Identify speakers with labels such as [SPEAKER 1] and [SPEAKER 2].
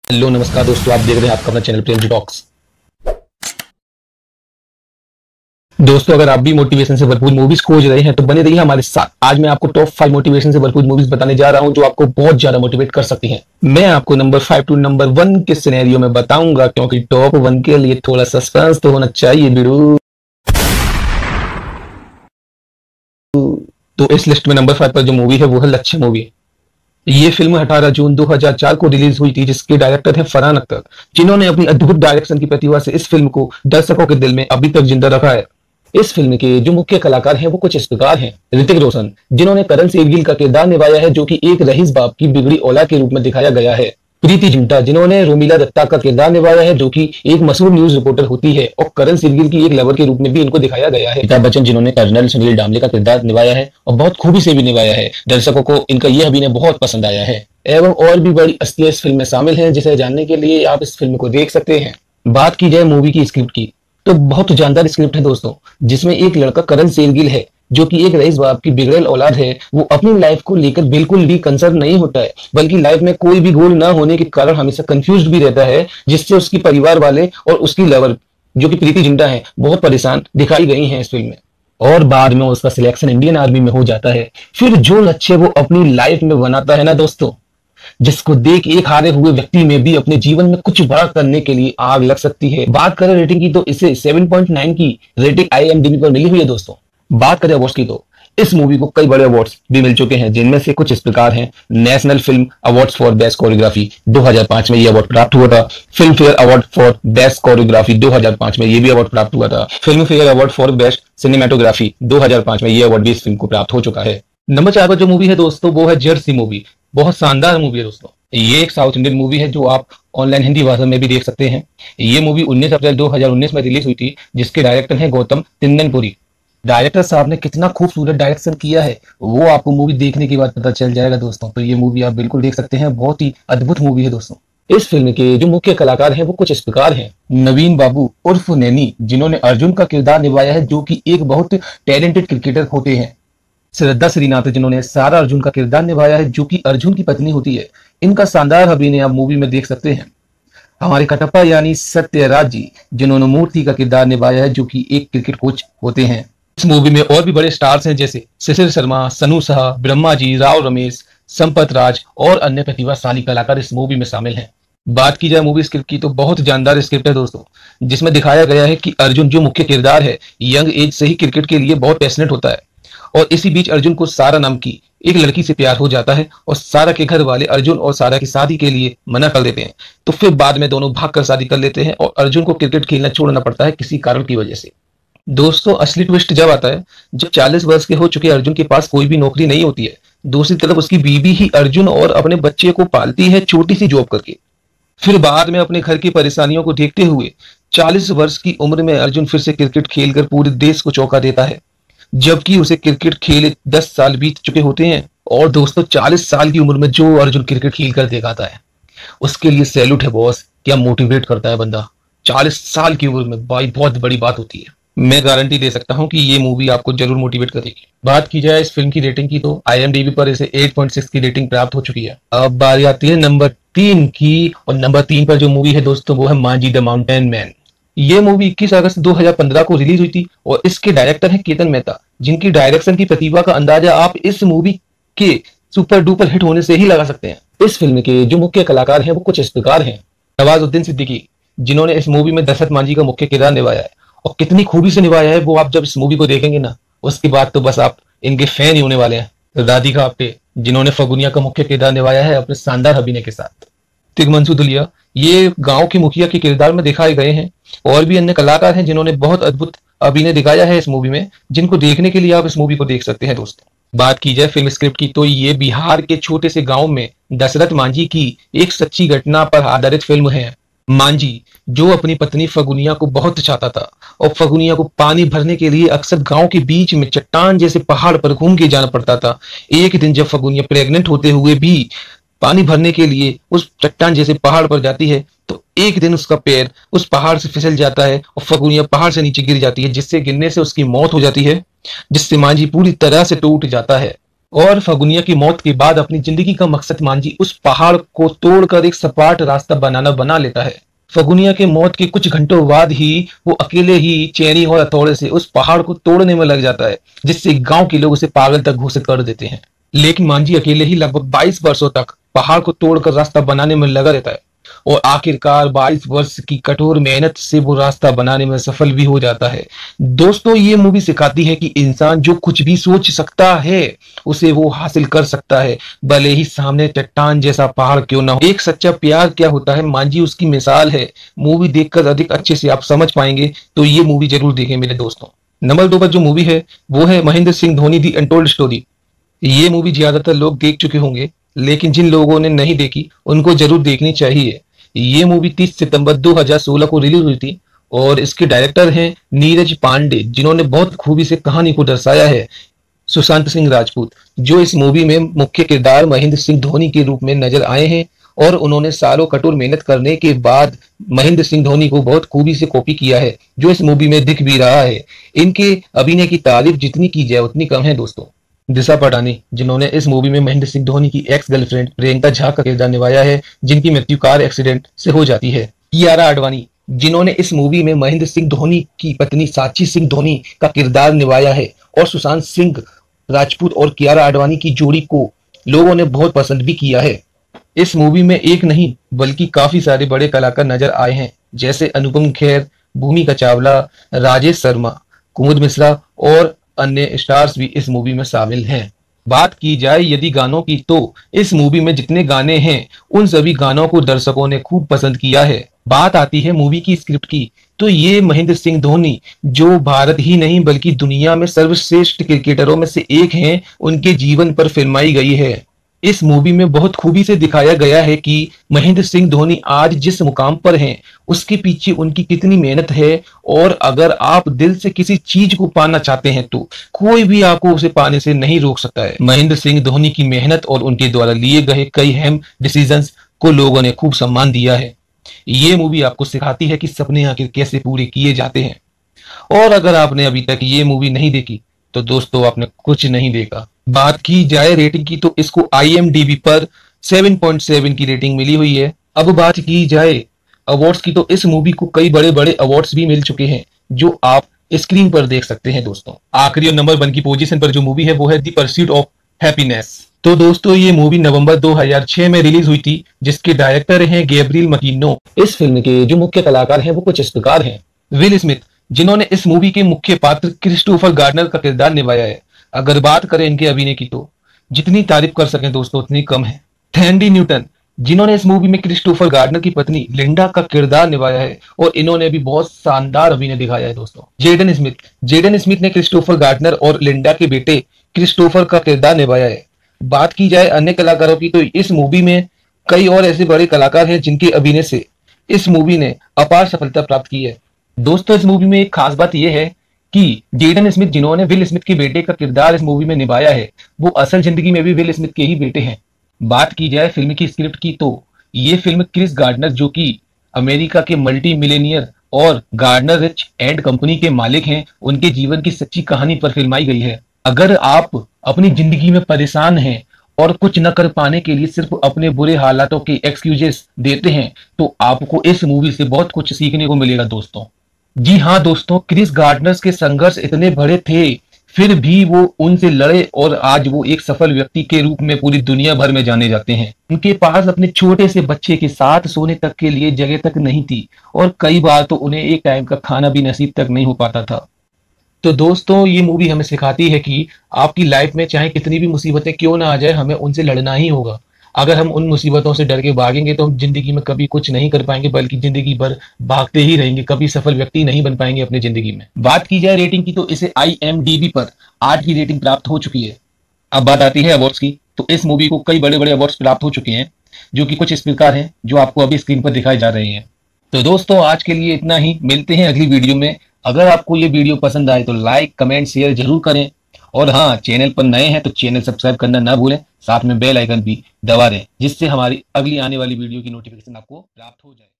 [SPEAKER 1] Hello नमस्कार दोस्तों, आप देख रहे हैं आपका अपना चैनल प्रेम टॉक्स। दोस्तों, अगर आप भी मोटिवेशन से भरपूर मूवीज खोज रहे हैं तो बने रहिए हमारे साथ। आज मैं आपको टॉप 5 मोटिवेशन से भरपूर मूवीज बताने जा रहा हूं जो आपको बहुत ज्यादा मोटिवेट कर सकती हैं। मैं आपको नंबर 5 टू नंबर 1 के सिनेरियो में बताऊंगा, क्योंकि टॉप 1 के लिए थोड़ा सस्पेंस तो होना चाहिए बिरू। तो इस लिस्ट में नंबर 5 पर जो मूवी है वो है लच्छा मूवी। ये फिल्म 18 जून 2004 को रिलीज हुई थी, जिसके डायरेक्टर हैं फरहान अख्तर, जिन्होंने अपनी अद्भुत डायरेक्शन की प्रतिभा से इस फिल्म को दर्शकों के दिल में अभी तक जिंदा रखा है। इस फिल्म के जो मुख्य कलाकार हैं वो कुछ इस प्रकार हैं। ऋतिक रोशन, जिन्होंने करण सेवगिल का किरदार निभाया है, जो कि एक रईस बाप की बिगड़ी औलाद के रूप में दिखाया गया है। प्रीति जिंटा, जिन्होंने रोमिला दत्ता का किरदार निभाया है, जो कि एक मशहूर न्यूज रिपोर्टर होती है, और करण सिरगिल की एक लवर के रूप में भी इनको दिखाया गया है। अमिताभ बच्चन, जिन्होंने कर्नल सुनील डामले का किरदार निभाया है और बहुत खूबी से भी निभाया है। दर्शकों को इनका यह अभिनय बहुत पसंद आया है। एवं और भी बड़ी हस्तियां इस फिल्म में शामिल हैं, जिसे जानने के लिए आप इस फिल्म को देख सकते हैं। बात की जाए मूवी की स्क्रिप्ट की, तो बहुत जानदार स्क्रिप्ट है दोस्तों, जिसमें एक लड़का करण सेरगिल है, जो कि एक रईस बाप की बिगड़ेल औलाद है। वो अपनी लाइफ को लेकर बिल्कुल भी कंसर्न नहीं होता है, बल्कि लाइफ में कोई भी गोल ना होने के कारण हमेशा कंफ्यूज भी रहता है, जिससे उसकी परिवार वाले और उसकी लवर, जो कि प्रीति जिंटा है, बहुत परेशान दिखाई गई हैं इस फिल्म में। और बाद में उसका सिलेक्शन इंडियन आर्मी में हो जाता है। फिर जो लक्ष्य वो अपनी लाइफ में बनाता है ना दोस्तों, जिसको देख एक हारे हुए व्यक्ति में भी अपने जीवन में कुछ बड़ा करने के लिए आग लग सकती है। बात करें रेटिंग की, तो इसे 7.9 की रेटिंग IMDb पर मिली हुई है दोस्तों। बात करें अवार्ड्स की, तो इस मूवी को कई बड़े अवार्ड्स भी मिल चुके हैं, जिनमें से कुछ इस प्रकार हैं। National film awards for best choreography 2005 में ये अवार्ड प्राप्त हुआ था। Filmfare award for best choreography 2005 में ये भी अवार्ड प्राप्त हुआ था। Filmfare award for best cinematography 2005 में ये अवार्ड भी इस फिल्म को प्राप्त हो चुका है। नंबर 4 पर जो मूवी है दोस्तों वो है जर्सी मूवी। बहुत शानदार मूवी है दोस्तों। ये एक साउथ इंडियन मूवी है जो आप ऑनलाइन हिंदी भाषा में भी देख सकते हैं। ये मूवी 19 अप्रैल 2019 में रिलीज हुई थी, जिसके डायरेक्टर हैं गौतम तिन्ननपुरी। डायरेक्टर साहब ने कितना खूबसूरत डायरेक्शन किया है वो आपको मूवी देखने के बाद पता चल जाएगा दोस्तों। तो ये मूवी आप बिल्कुल देख सकते हैं, बहुत ही अद्भुत मूवी है दोस्तों। इस फिल्म के जो मुख्य कलाकार हैं वो कुछ इस प्रकार हैं। नवीन बाबू उर्फ नैनी, जिन्होंने अर्जुन का किरदार निभाया है, जो कि एक बहुत टैलेंटेड क्रिकेटर होते हैं। श्रद्धा श्रीनाथ, जिन्होंने सारा अर्जुन का किरदार निभाया है, जो कि अर्जुन की पत्नी होती है। इनका शानदार अभिनय आप मूवी में देख सकते हैं। हमारे कटप्पा यानी सत्यराज जी, जिन्होंने मूर्ति का किरदार निभाया है, जो कि एक क्रिकेट कोच होते हैं। इस मूवी में और भी बड़े स्टार्स हैं, जैसे शिशिर शर्मा, सनू साहा, ब्रह्मा जी, राव रमेश, संपत राज और अन्य प्रतिभाशाली कलाकार इस मूवी में शामिल हैं। बात की जाए मूवी स्क्रिप्ट की, तो बहुत जानदार स्क्रिप्ट है दोस्तों, जिसमें दिखाया गया है कि अर्जुन, जो मुख्य किरदार है, यंग एज से ही क्रिकेट के लिए बहुत पैशनेट होता है। और इसी बीच अर्जुन को सारा नाम की एक लड़की से प्यार हो जाता है, और सारा के घर वाले अर्जुन और सारा की शादी के लिए मना कर देते हैं। तो फिर बाद में दोनों भागकर शादी कर लेते हैं, और अर्जुन को क्रिकेट खेलना छोड़ना पड़ता है किसी कारण की वजह से। दोस्तों, असली ट्विस्ट जब आता है जब 40 वर्ष के हो चुके अर्जुन के पास कोई भी नौकरी नहीं होती है। दूसरी तरफ उसकी बीवी ही अर्जुन और अपने बच्चे को पालती है, छोटी सी जॉब करके। फिर बाद में अपने घर की परेशानियों को देखते हुए 40 वर्ष की उम्र में अर्जुन फिर से क्रिकेट खेलकर पूरे देश को चौंका देता है, जबकि उसे क्रिकेट खेले 10 साल बीत चुके होते हैं। और दोस्तों, 40 साल की उम्र में जो अर्जुन क्रिकेट खेल कर दिखाता है, उसके लिए सैल्यूट है बॉस। क्या मोटिवेट करता है बंदा 40 साल की उम्र में, भाई बहुत बड़ी बात होती है। मैं गारंटी दे सकता हूं कि ये मूवी आपको जरूर मोटिवेट करेगी। बात की जाए इस फिल्म की रेटिंग की, तो IMDb पर इसे 8.6 की रेटिंग प्राप्त हो चुकी है। अब बारी आती है नंबर 3 की, और नंबर 3 पर जो मूवी है दोस्तों वो है मांझी द माउंटेन मैन। ये मूवी 21 अगस्त 2015 को रिलीज हुई थी, और इसके डायरेक्टर हैं केतन मेहता, जिनकी डायरेक्शन की प्रतिभा का अंदाजा आप इस मूवी के सुपर डुपर हिट होने से ही लगा सकते हैं। इस फिल्म के जो मुख्य कलाकार हैं वो कुछ इस प्रकार हैं। नवाजुद्दीन सिद्दीकी, जिन्होंने इस मूवी में दशरथ मांझी का मुख्य किरदार निभाया है, और कितनी खूबी से निभाया है वो आप जब इस मूवी को देखेंगे ना, उसके बाद तो बस आप इनके फैन ही होने वाले हैं। राधिका आप्टे, जिन्होंने फगुनिया का मुख्य किरदार निभाया है अपने शानदार अभिनय के साथ। तिग्मांशु धूलिया, ये गांव के मुखिया के किरदार में दिखाए गए हैं। और भी अन्य कलाकार हैं जिन्होंने बहुत अद्भुत अभिनय दिखाया है इस मूवी में, जिनको देखने के लिए आप इस मूवी को देख सकते हैं दोस्तों। बात की जाए फिल्म स्क्रिप्ट की, तो ये बिहार के छोटे से गांव में दशरथ मांझी की एक सच्ची घटना पर आधारित फिल्म है। मांझी, जो अपनी पत्नी फगुनिया को बहुत चाहता था, और फगुनिया को पानी भरने के लिए अक्सर गांव के बीच में चट्टान जैसे पहाड़ पर घूम के जाना पड़ता था। एक दिन जब फगुनिया प्रेग्नेंट होते हुए भी पानी भरने के लिए उस चट्टान जैसे पहाड़ पर जाती है, तो एक दिन उसका पैर उस पहाड़ से फिसल जाता है, और फगुनिया पहाड़ से नीचे गिर जाती है, जिससे गिरने से उसकी मौत हो जाती है, जिससे मांझी पूरी तरह से टूट जाता है। और फगुनिया की मौत के बाद अपनी जिंदगी का मकसद मांझी उस पहाड़ को तोड़कर एक सपाट रास्ता बना लेता है। फगुनिया के मौत के कुछ घंटों बाद ही वो अकेले ही चेनी और हथौड़े से उस पहाड़ को तोड़ने में लग जाता है, जिससे गांव के लोग उसे पागल तक घोषित कर देते हैं। लेकिन मांझी अकेले ही लगभग 22 वर्षों तक पहाड़ को तोड़कर रास्ता बनाने में लगा रहता है और आखिरकार 22 वर्ष की कठोर मेहनत से वो रास्ता बनाने में सफल भी हो जाता है। दोस्तों, ये मूवी सिखाती है कि इंसान जो कुछ भी सोच सकता है उसे वो हासिल कर सकता है, भले ही सामने चट्टान जैसा पहाड़ क्यों ना हो। एक सच्चा प्यार क्या होता है, मांझी उसकी मिसाल है। मूवी देखकर अधिक अच्छे से आप समझ पाएंगे, तो ये मूवी जरूर देखें मेरे दोस्तों। नंबर 2 पर जो मूवी है वो है Mahendra Singh Dhoni the untold story. ये मूवी ज्यादातर लोग देख चुके होंगे, लेकिन जिन लोगों ने नहीं देखी उनको जरूर देखनी चाहिए। ये मूवी 30 सितंबर 2016 को रिलीज हुई थी और इसके डायरेक्टर हैं नीरज पांडे, जिन्होंने बहुत खूबी से कहानी को दर्शाया है। सुशांत सिंह राजपूत, जो इस मूवी में मुख्य किरदार महेंद्र सिंह धोनी के रूप में नजर आए हैं, और उन्होंने सालों कठोर मेहनत करने के बाद महेंद्र सिंह धोनी को बहुत खूबी से कॉपी किया है, जो इस मूवी में दिख भी रहा है। इनके अभिनय की तारीफ जितनी की जाए उतनी कम है दोस्तों। दिशा पटानी, जिन्होंने इस मूवी में महेंद्र सिंह धोनी की एक्स गर्लफ्रेंड प्रियंका झा का किरदार निभाया है, जिनकी मृत्यु कार एक्सीडेंट से हो जाती है। कियारा आडवाणी, जिन्होंने इस मूवी में महेंद्र सिंह धोनी की पत्नी साक्षी सिंह धोनी का किरदार निभाया है, और सुशांत सिंह राजपूत और कियारा आडवाणी की जोड़ी को लोगों ने बहुत पसंद भी किया है। इस मूवी में एक नहीं बल्कि काफी सारे बड़े कलाकार नजर आए हैं, जैसे अनुपम खेर, भूमिका चावला, राजेश शर्मा, कुमुद मिश्रा और अन्य स्टार्स भी इस मूवी में शामिल हैं। बात की जाए यदि गानों की, तो इस मूवी में जितने गाने हैं उन सभी गानों को दर्शकों ने खूब पसंद किया है। बात आती है मूवी की स्क्रिप्ट की, तो ये महेंद्र सिंह धोनी, जो भारत ही नहीं बल्कि दुनिया में सर्वश्रेष्ठ क्रिकेटरों में से एक हैं, उनके जीवन पर फिल्माई गई है। इस मूवी में बहुत खूबी से दिखाया गया है कि महेंद्र सिंह धोनी आज जिस मुकाम पर हैं उसके पीछे उनकी कितनी मेहनत है, और अगर आप दिल से किसी चीज को पाना चाहते हैं तो कोई भी आपको उसे पाने से नहीं रोक सकता है। महेंद्र सिंह धोनी की मेहनत और उनके द्वारा लिए गए कई अहम डिसीजंस को लोगों ने खूब सम्मान दिया है। ये मूवी आपको सिखाती है कि सपने आखिर कैसे पूरे किए जाते हैं, और अगर आपने अभी तक ये मूवी नहीं देखी तो दोस्तों आपने कुछ नहीं देखा। बात की जाए रेटिंग की, तो इसको IMDb पर 7.7 की रेटिंग मिली हुई है। अब बात की जाए अवार्ड्स की, तो इस मूवी को कई बड़े बड़े अवार्ड्स भी मिल चुके हैं, जो आप स्क्रीन पर देख सकते हैं दोस्तों। आखिरी और नंबर 1 की पोजीशन पर जो मूवी है वो है द परस्यूट ऑफ हैप्पीनेस। तो दोस्तों, ये मूवी नवंबर 2006 में रिलीज हुई थी, जिसके डायरेक्टर हैं गैब्रियल मकीनो। इस फिल्म के जो मुख्य कलाकार हैं वो कुछ इस प्रकार हैं। विल स्मिथ, जिन्होंने इस मूवी के मुख्य पात्र क्रिस्टोफर गार्डनर का किरदार निभाया है। अगर बात करें इनके अभिनय की, तो जितनी तारीफ कर सकें दोस्तों उतनी कम है। थैंडी न्यूटन, जिन्होंने इस मूवी में क्रिस्टोफर गार्डनर की पत्नी लिंडा का किरदार निभाया है, और इन्होंने भी बहुत शानदार अभिनय दिखाया है दोस्तों। जेडन स्मिथ ने क्रिस्टोफर गार्डनर और लिंडा के बेटे क्रिस्टोफर का किरदार निभाया है। बात की जाए अन्य कलाकारों की, तो इस मूवी में कई और ऐसे बड़े कलाकार हैं जिनके अभिनय से इस मूवी ने अपार सफलता प्राप्त की है। दोस्तों, इस मूवी में एक खास बात यह है कि जेडन स्मिथ, जिन्होंने विल स्मिथ के बेटे का किरदार इस मूवी में निभाया है, वो असल जिंदगी में भी विल स्मिथ के ही बेटे हैं। बात की जाए फिल्म की स्क्रिप्ट की, तो ये फिल्म क्रिस गार्डनर, जो कि अमेरिका के मल्टी मिलेनियर और गार्डनर रिच एंड कंपनी के मालिक हैं, उनके जीवन की सच्ची कहानी पर फिल्माई गई है। अगर आप अपनी जिंदगी में परेशान हैं और कुछ न कर पाने के लिए सिर्फ अपने बुरे हालातों के एक्सक्यूजेस देते हैं, तो आपको इस मूवी से बहुत कुछ सीखने को मिलेगा दोस्तों। जी हाँ दोस्तों, क्रिस गार्डनर के संघर्ष इतने बड़े थे, फिर भी वो उनसे लड़े और आज वो एक सफल व्यक्ति के रूप में पूरी दुनिया भर में जाने जाते हैं। उनके पास अपने छोटे से बच्चे के साथ सोने तक के लिए जगह तक नहीं थी, और कई बार तो उन्हें एक टाइम का खाना भी नसीब तक नहीं हो पाता था। तो दोस्तों, ये मूवी हमें सिखाती है कि आपकी लाइफ में चाहे कितनी भी मुसीबतें क्यों ना आ जाए, हमें उनसे लड़ना ही होगा। अगर हम उन मुसीबतों से डर के भागेंगे तो हम जिंदगी में कभी कुछ नहीं कर पाएंगे, बल्कि जिंदगी भर भागते ही रहेंगे, कभी सफल व्यक्ति नहीं बन पाएंगे अपनी जिंदगी में। बात की जाए रेटिंग की, तो इसे IMDb पर 8 की रेटिंग प्राप्त हो चुकी है। अब बात आती है अवार्ड्स की, तो इस मूवी को कई बड़े बड़े अवार्ड्स प्राप्त हो चुके हैं, जो कि कुछ इस प्रकार हैं जो आपको अभी स्क्रीन पर दिखाए जा रहे हैं। तो दोस्तों, आज के लिए इतना ही। मिलते हैं अगली वीडियो में। अगर आपको ये वीडियो पसंद आए तो लाइक, कमेंट, शेयर जरूर करें, और हाँ, चैनल पर नए हैं तो चैनल सब्सक्राइब करना ना भूलें, साथ में बेल आइकन भी दबा दें, जिससे हमारी अगली आने वाली वीडियो की नोटिफिकेशन आपको प्राप्त हो जाए।